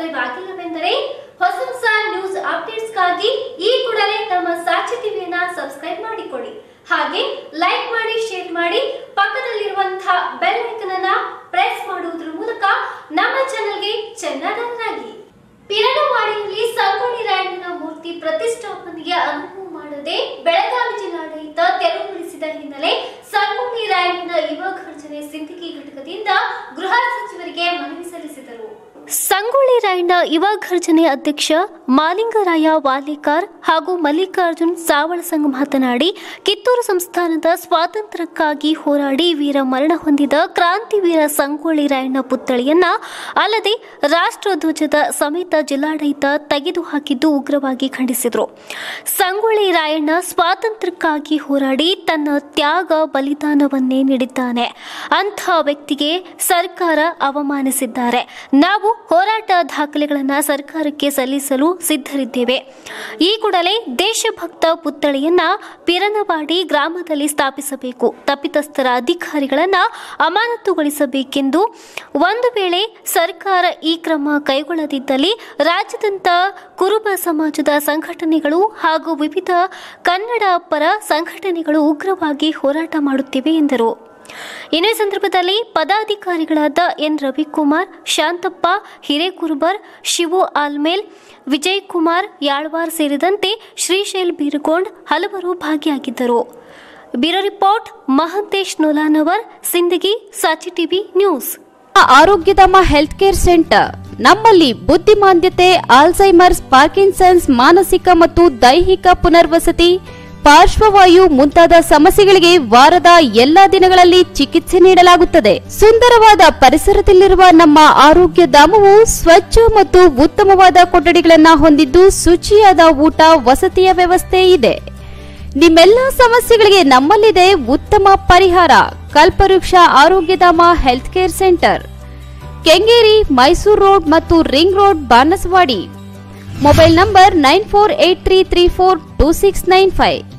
Subscribe ಆಗಿಲ್ಲವೆಂದರೆ ಹೊಸ ಹೊಸ news ಅಪ್ಡೇಟ್ಸ್ಗಾಗಿ ಈ ಕೂಡಲೇ ನಮ್ಮ ಸಾಕ್ಷಿ ಟಿವಿಯನ್ನ ಸಬ್ಸ್ಕ್ರೈಬ್ ಮಾಡಿಕೊಳ್ಳಿ. ಹಾಗೆ ಲೈಕ್ ಮಾಡಿ, ಶೇರ್ ಮಾಡಿ, ಪಕ್ಕದಲ್ಲಿರುವಂತಹ ಬೆಲ್ ಐಕಾನ್ ಅನ್ನು ಪ್ರೆಸ್ ಮಾಡುವುದರ ಮೂಲಕ ನಮ್ಮ ಚಾನೆಲ್ಗೆ ಚೆನ್ನಡನ್ನಾಗಿ. ಪಿರನವಾಡಿಯಲ್ಲಿ ಸಂಗೊಳ್ಳಿ ರಾಯಣ್ಣನ ಮೂರ್ತಿ ಪ್ರತಿಷ್ಠಾಪನೆಗೆ ಅನುವು ಮಾಡದೆ ಬೆಳಗಾವಿ ಜಿಲ್ಲಾಡಳಿತ ತೆರವುಗೊಳಿಸಿದ ಹಿನ್ನೆಲೆ ಸಂಗೊಳ್ಳಿ ರಾಯಣ್ಣನ ಯುವ ಘರ್ಜನೆ ಸಿಂದಗಿ ಘಟಕದಿಂದ ಗೃಹ ಸಚಿವರಿಗೆ ಮನವಿ ಸಲ್ಲಿಸಿದರು. ಸಂಗೊಳ್ಳಿ ರಾಯಣ್ಣ ಯುವ ಘರ್ಜನೆ ಅಧ್ಯಕ್ಷ ಮಾಲಿಂಗರಾಯ ವಾಲೇಕರ್ ಹಾಗೂ ಮಲ್ಲಿಕಾರ್ಜುನ್ ಸಾವಳಸಂಗ್ ಮಾತನಾಡಿ, ಕಿತ್ತೂರು ಸಂಸ್ಥಾನದ ಸ್ವಾತಂತ್ರ್ಯಕ್ಕಾಗಿ ಹೋರಾಡಿ ವೀರ ಮರಣ ಹೊಂದಿದ ಕ್ರಾಂತಿವೀರ ಸಂಗೊಳ್ಳಿ ರಾಯಣ್ಣ ಪುತ್ಥಳಿಯನ್ನ ಅಲ್ಲದೆ ರಾಷ್ಟ್ರಧ್ವಜದ ಸಮೇತ ಜಿಲ್ಲಾಡಳಿತ ತೆಗೆದುಹಾಕಿದ್ದು ಉಗ್ರವಾಗಿ ಖಂಡಿಸಿದರು. ಸಂಗೊಳ್ಳಿ ರಾಯಣ್ಣ ಸ್ವಾತಂತ್ರ್ಯಕ್ಕಾಗಿ ಹೋರಾಡಿ ತನ್ನ ತ್ಯಾಗ ಬಲಿದಾನವನ್ನೇ ನೀಡಿದ್ದಾನೆ. ಅಂಥ ವ್ಯಕ್ತಿಗೆ ಸರ್ಕಾರ ಅವಮಾನಿಸಿದ್ದಾರೆ. ನಾವು ಹೋರಾಟ ದಾಖಲೆಗಳನ್ನು ಸರ್ಕಾರಕ್ಕೆ ಸಲ್ಲಿಸಲು ಸಿದ್ಧರಿದ್ದೇವೆ. ಈ ಕೂಡಲೇ ದೇಶಭಕ್ತ ಪುತ್ಥಳಿಯನ್ನ ಪಿರನವಾಡಿ ಗ್ರಾಮದಲ್ಲಿ ಸ್ಥಾಪಿಸಬೇಕು. ತಪ್ಪಿತಸ್ಥರ ಅಧಿಕಾರಿಗಳನ್ನು ಅಮಾನತುಗೊಳಿಸಬೇಕೆಂದು, ಒಂದು ವೇಳೆ ಸರ್ಕಾರ ಈ ಕ್ರಮ ಕೈಗೊಳ್ಳದಿದ್ದಲ್ಲಿ ರಾಜ್ಯಾದ್ಯಂತ ಕುರುಬ ಸಮಾಜದ ಸಂಘಟನೆಗಳು ಹಾಗೂ ವಿವಿಧ ಕನ್ನಡ ಪರ ಸಂಘಟನೆಗಳು ಉಗ್ರವಾಗಿ ಹೋರಾಟ ಮಾಡುತ್ತಿವೆ ಎಂದರು. ಇನ್ನು ಈ ಸಂದರ್ಭದಲ್ಲಿ ಪದಾಧಿಕಾರಿಗಳಾದ ಎನ್ ರವಿಕುಮಾರ್, ಶಾಂತಪ್ಪ ಹಿರೇಕುರುಬರ್, ಶಿವು ಆಲ್ಮೇಲ್, ವಿಜಯ್ ಕುಮಾರ್ ಯಾಳ್ವಾರ್ ಸೇರಿದಂತೆ ಶ್ರೀಶೈಲ್ ಬೀರಗೋಂಡ್ ಹಲವರು ಭಾಗಿಯಾಗಿದ್ದರು. Bureau report Mahantesh Noolanavar, Sindagi, Sakshi TV news. Arogyadhama health care centre ನಮ್ಮಲ್ಲಿ ಬುದ್ಧಿಮಾಂದ್ಯತೆ, ಆಲ್ಝೈಮರ್ಸ್, ಪಾರ್ಕಿನ್ಸನ್ಸ್, ಮಾನಸಿಕ ಮತ್ತು ದೈಹಿಕ ಪುನರ್ವಸತಿ, ಪಾರ್ಶ್ವವಾಯು ಮುಂತಾದ ಸಮಸ್ಯೆಗಳಿಗೆ ವಾರದ ಎಲ್ಲಾ ದಿನಗಳಲ್ಲಿ ಚಿಕಿತ್ಸೆ ನೀಡಲಾಗುತ್ತದೆ. ಸುಂದರವಾದ ಪರಿಸರದಲ್ಲಿರುವ ನಮ್ಮ ಆರೋಗ್ಯ ಧಾಮವು ಸ್ವಚ್ಛ ಮತ್ತು ಉತ್ತಮವಾದ ಕೊಠಡಿಗಳನ್ನು ಹೊಂದಿದ್ದು ಶುಚಿಯಾದ ಊಟ, ವಸತಿಯ ವ್ಯವಸ್ಥೆ ಇದೆ. ನಿಮ್ಮೆಲ್ಲ ಸಮಸ್ಯೆಗಳಿಗೆ ನಮ್ಮಲ್ಲಿದೆ ಉತ್ತಮ ಪರಿಹಾರ. Kalpavriksha Arogyadhama health care centre, Kengeri, Mysuru road ಮತ್ತು ring road, Banaswadi. Mobile number 9483342695.